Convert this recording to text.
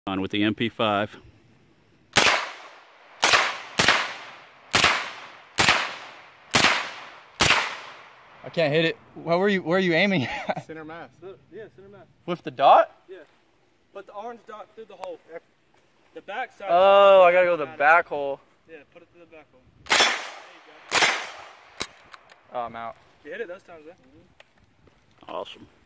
On with the MP5. I can't hit it. Where are you aiming at? Center mass. Yeah, center mass. With the dot? Yeah. Put the orange dot through the hole. The back side. Oh, I gotta go to the back hole. Yeah, put it through the back hole. There you go. Oh, I'm out. You hit it those times, though. Awesome.